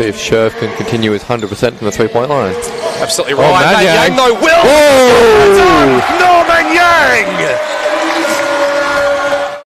see if Scherf can continue his 100% from the three-point line. Absolutely right. Man Yang though will. Whoa! Norman Yang.